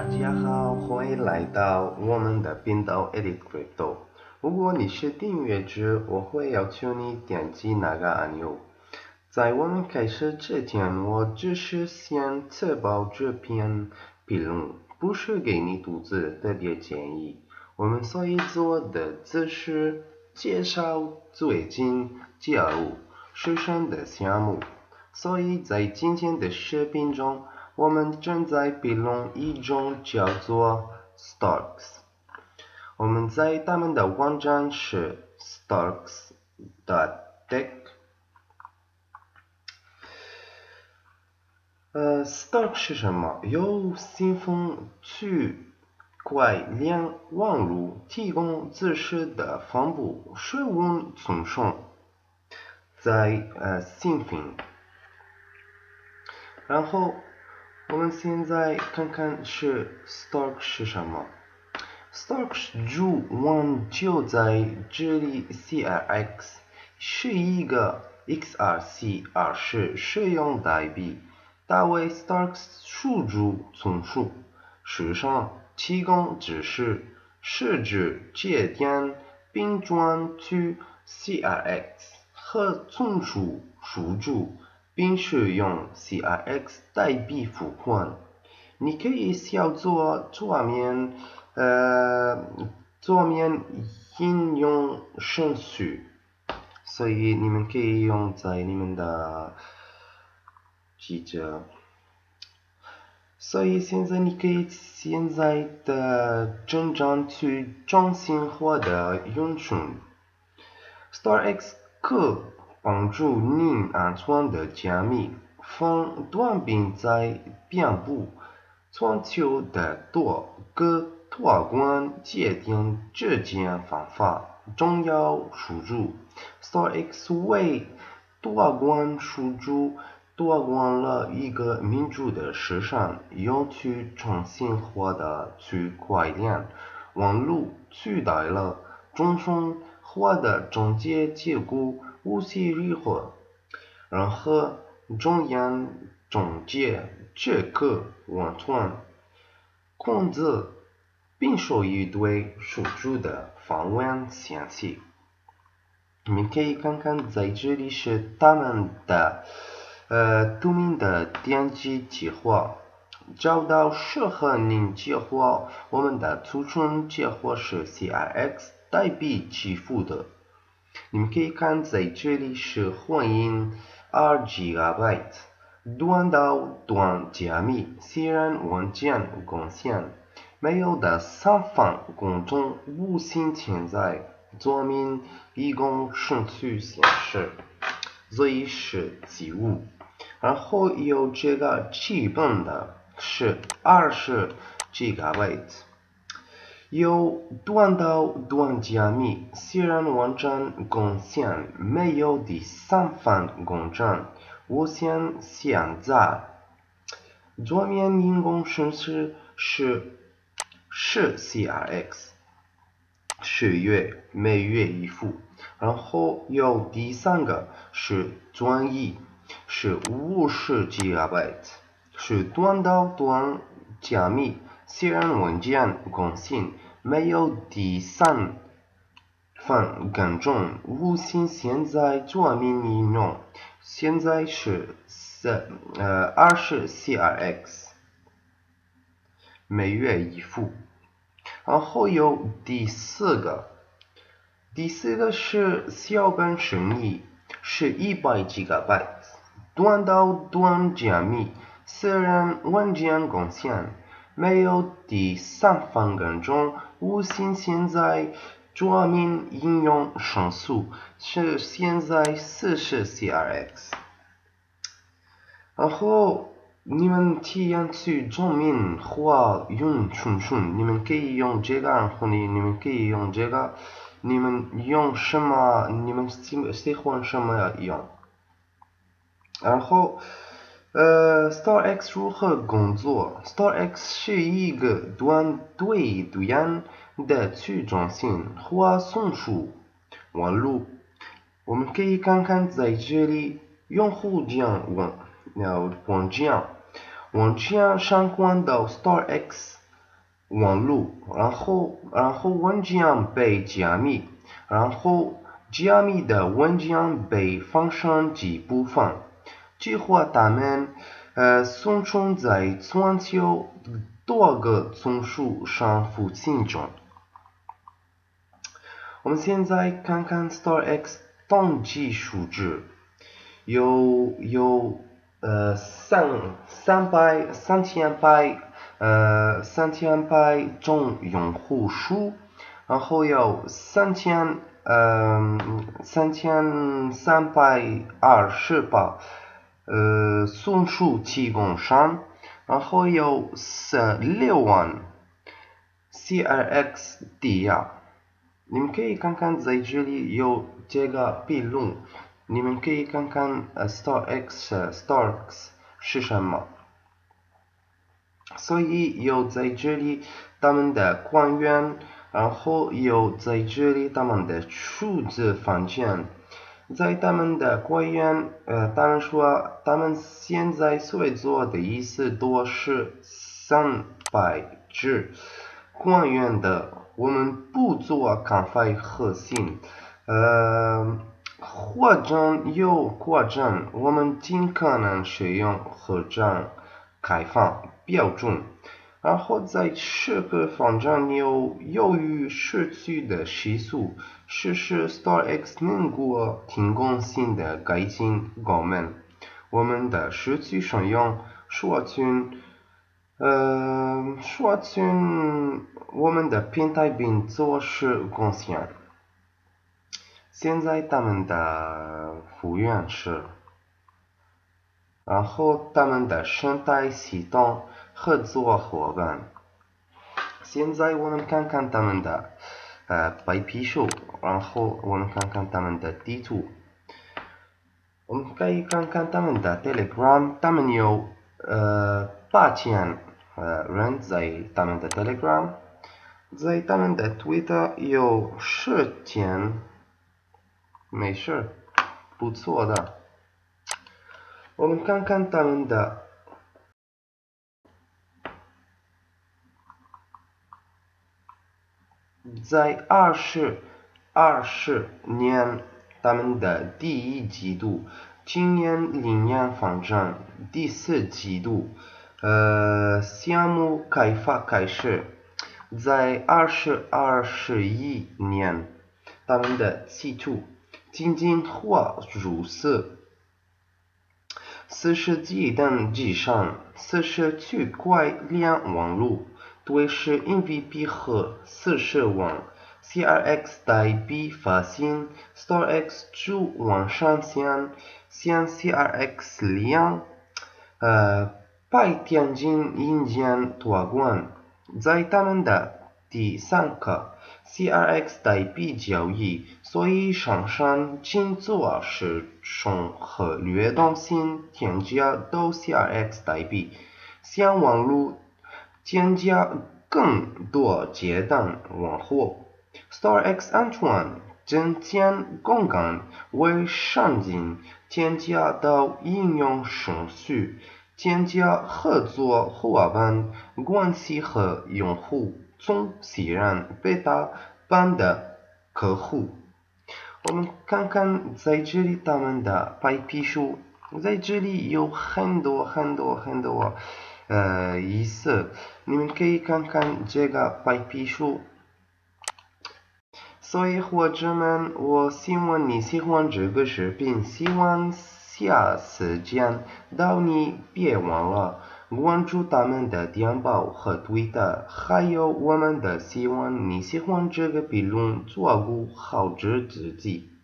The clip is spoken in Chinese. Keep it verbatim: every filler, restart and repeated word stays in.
家好，欢迎来到我们的频道 Edit Crypto。如果你是订阅者，我会要求你点击那个按钮。在我们开始之前，我只是想确保这篇评论不是给你独自特别建议。我们所以做的只是介绍最近加入市场的项目。所以在今天的视频中，我们正在评论一种叫做 Stocks。我们在他们的网站是 stocks dot tech。呃 ，Stock 是什么？由信封区块链网络提供知识的分布是稳存送在呃信封。然后我们现在看看是 Stock 是什么。Stock 主网就在这里 C R X 是一个 X R C 二十使用代币，它为 Stocks 数据存储市场提供知识，设置节点并转去 C R X 和存储数据，并使用 C R X 代币付款。你可以小做桌面呃桌面应用程序，所以你们可以用在你们的记着。所以现在你可以现在的增长去中心化的运存。StarX 可帮助您安全的加密，分短并在遍布全球的多个托管节点之间方法重要数据。StarX 为托管数据托管了一个民主的市场，用去中心化的区块链网络取代了中心化的中介机构，无论如何，任何中央中介只可完全控制并受一堆数据的访问信息。你们可以看看在这里是他们的呃著名的点击计划，找到适合您计划。我们的储存计划是 C R X 代币支付的。你们可以看在这里是欢迎二 G B 端到端加密私人文件贡献，没有的三方共同无形潜在桌面一共程序显示，所以是记录。然后有这个基本的是二十 G B。有端到端加密私人网站贡献，没有第三方共振无线现在桌面应用程式是是 C R X 十月每月一付。然后有第三个是转移，是五十 G B， 是端到端加密私人文件共献，没有第三方跟踪无线现在桌面应用，现在是呃二十 C R X 每月一付。然后有第四个，第四个是小本生意，是一百 G B， 端到端加密私人文件贡献，没有第三方跟踪无线现在桌面应用程序，是现在四十 C R X。然后你们体验去桌面化运存存，你们可以用这个，然后你你们可以用这个，你们用什么？你们喜喜欢什么用？然后呃 ，StarX 如何工作 ？StarX 是一个端对端的去中心化存储网络。我们可以看看在这里，用户将网呃网站网站相关的 StarX 网络，然后然后文件被加密，然后加密的文件被分成几部分，计划它们呃生存在全球多个存储上复兴中。我们现在看看 StarX 统计数据，有有呃三三百三千百呃三千百种用户数，然后有三千呃三千三百二十八呃存储提供商，然后有十六万 C R X 抵押。你们可以看看在这里有这个笔录，你们可以看看呃 StarX 呃 StarX 是什么。所以有在这里他们的官员，然后有在这里他们的数字房间。在他们的官员，呃，他们说他们现在所做的意思都是三百只官员的。我们不做咖啡核心，呃，或者有扩展，我们尽可能使用核战开放标准。然后在这个方面有由于社区的习俗，实施 StarX 能够提供新的改进功能。我们的社区使用社群，呃，社群我们的平台并做是贡献。现在他们的服务员是，然后他们的生态系统合作伙伴。现在我们看看他们的呃白皮书，然后我们看看他们的地图。我们可以看看他们的 Telegram， 他们有呃八千呃人在他们的 Telegram， 在他们的 Twitter 有十千，没事，不错的。我们看看他们的在二十二十年他们的第一季度，今年零年方针第四季度，呃，项目开发开始，在二十二十一年，他们的季度仅仅化入色。四十几等以上，四十区块链网络，对是 M V P 和四十万 C R X 代币发行 ，StarX 主网上线，像 C R X 两，呃，白天津硬件托管，在他们的第三个 C R X 代币交易，所以上上仅做是从和流动性添加到 C R X 代币，向网络添加更多阶段网络。StarX 安全证件公干为上进添加到应用程序，添加合作伙伴关系和用户从虽然beta版的客户。我们看看在这里他们的白皮书，在这里有很多很多很多呃意思，你们可以看看这个白皮书。所以伙伴们，我希望你喜欢这个视频，希望下次见到你别忘了关注他们的电报和推特，还有我们的希望你喜欢这个评论，做个好自己。